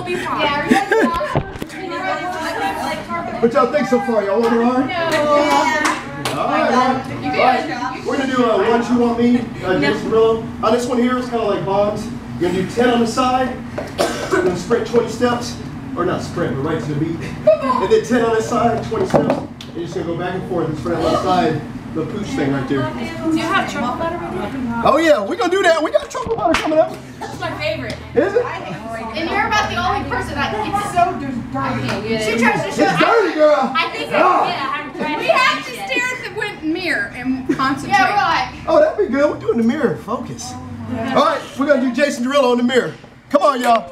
we'll be fine. What y'all think so far? Y'all want to learn? No. Alright. We're going to do One You Want Me, Jason Derulo. This one here is kind of like bonds. You're going to do 10 on the side. You're going to sprint 20 steps. Or not sprint, but right to the beat. And then 10 on this side, 20 steps. And you're just going to go back and forth and sprint on the side. The pooch thing right there. Do you have chocolate butter with you? Oh yeah, we're going to do that. We got chocolate butter coming up. That's my favorite. Is it? And you're about the only person that gets it. So dirty. She tries to show It's dirty, girl. I think I haven't tried it. We have to stare at the mirror and concentrate. Yeah, we're like. Oh, that'd be good. We're doing the mirror. Focus. All right, we're going to do Jason Derulo in the mirror. Come on, y'all.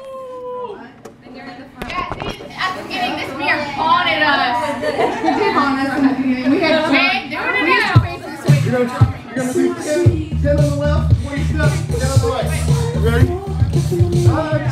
Yeah, see, at the beginning, this mirror haunted us. It did haunt us in the beginning. We had to face this way. You're gonna do 10 on the left, 20 steps, 10 on the right. You ready? All right.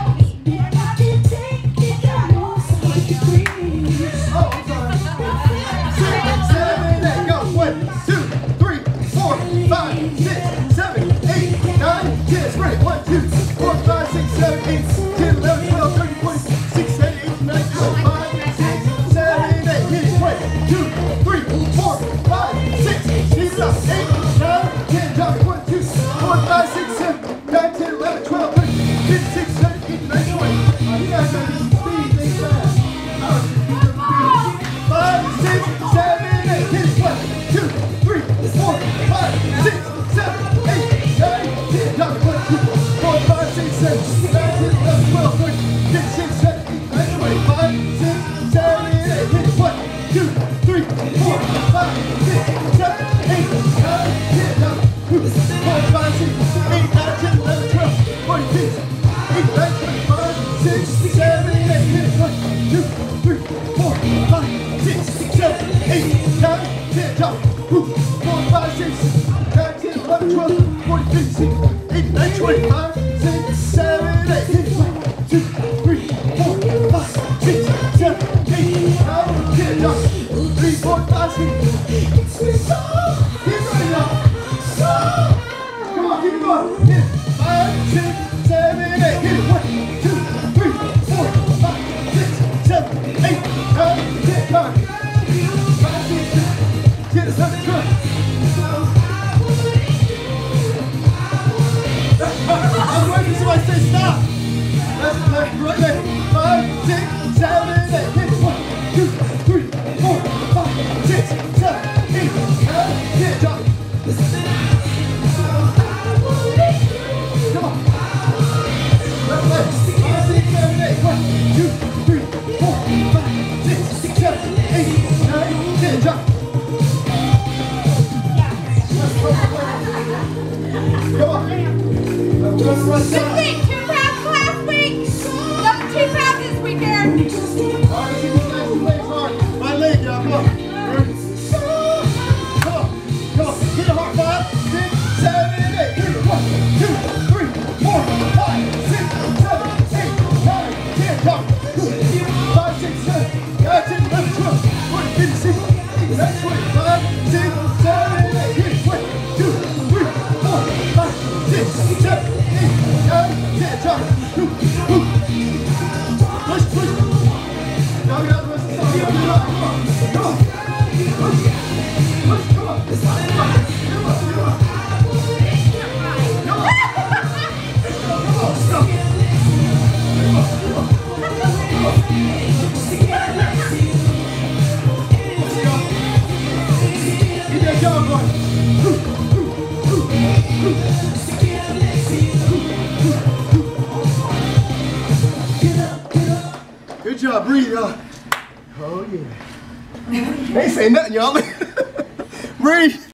Oh, I'm sorry. 6, 7, 8, go. 1, 2, 3, 4, 5, 6, 7, 8, 9, 10. Spread it. 1, 2, 4, 5, 6, 7, 8, 10, 11, 12, 13, 14, 6, 7, 8, 9, 10, 5, 6, 7, 8. Hit it. 1, 2, 3, 4, 5, 6. Keep it up. 8, 9, 10. Drop it. 1, 2, 4, 5, 6, 7, 9, 10, 11, 12, 13, 15, 16, 17, 18, 19, 20. You guys got to speed things fast. 5, 6, 7, 8. Hit it. 1, 2, 3, 4, 5, 6, 7, 8, 9, 10. Drop it. 1, 2, 4, 5, 6, 7, 9, 10, 11, 12, 13, 15, 16, 17, 18, 19, 20. 5, 6, 7, 8. Hit it. 1, 2, 3, 4, 5, 6, 7, 8, 9, 10. Drop it. 4, 5, 6, 8, 9, 10, 11, 12, 14, 15, 18, 19, 20. 5, 6, 7, 8. Hit it. 1, 2, 3, 4, 5, 6, 7, 8, 9, 10. Drop it. 4, 5, 6, 9, 10, 11, 12, 14, 15, 18, 19, 20. 5, 6, 7, 8. Hit it. 1, 2, 3, 4, 5, 6, 7, 8, 9, 10. Drop it. 3, 4, 5, 6. Keep running up. Come on, keep it going. Hit it. 5, 6, 7, 8. Hit it. 1, 2, 3, 4, 5, 6, 7, 8, 9, 10. Come on. 5, 6, 7, 10. Let's go. I'm waiting for somebody to say stop. Let's right there. 5, 6, 7, 8. Hit it. 1, 2, 3, 4, 5, 6, 7, 8, 9, 10. Drop it. Come on. Left leg. 5, 6, 7, 8. 1, 2, 3, 4, 5, 6, 7, 8, 9, 10. Drop it. Come on. This week, 2 pounds last week. Another 2 pounds this weekend. All right, let's see these guys' legs hard. My leg, y'all. Come on. Ready? Come on. Come on. Hit it hard. 5, 6, 7, 8. Hit it. 1, 2, 3, 4, 5, 6, 7, 8, 9, 10. Drop it. 5, 6, 7, 9, 10, 11, 12, 14, 15, 16, 18, 19, 20. 5, 6, 7, 8. Hit it. 1, 2, 3, 4, 5, 6, 7, 8, 9, 10. Drop it. Push, push. Now we got the rest of the song. Come on. Come on. Push. Push. Come on. Come on. Come on. Come on. Keep that job going. Good job, breathe, y'all. Oh yeah. They ain't saying nothing, y'all. Breathe.